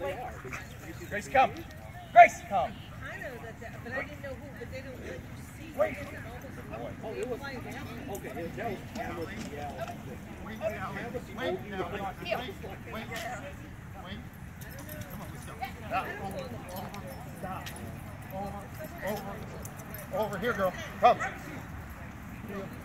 Grace, come. Grace, come. I know that, but I didn't know who, but they don't let you see. Wait. Oh, it was okay. That was Wait now. Wait. Come on, let's go. Stop. Over here, girl. Come.